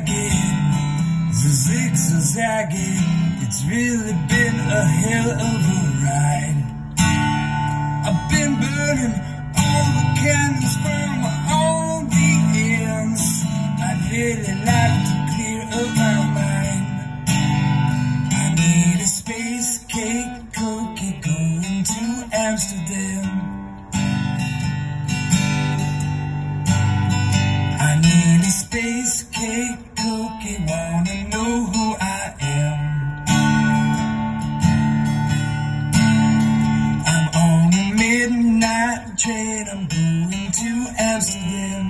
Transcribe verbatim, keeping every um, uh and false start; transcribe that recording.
zigzagging, zig-zagging. It's really been a hell of a ride. I've been burning all the candles from all the ends. I'd really like to clear up my mind. I need a space cake cookie going to Amsterdam. I need a space cake cookie, wanna know who I am. I'm on a midnight train, I'm going to Amsterdam.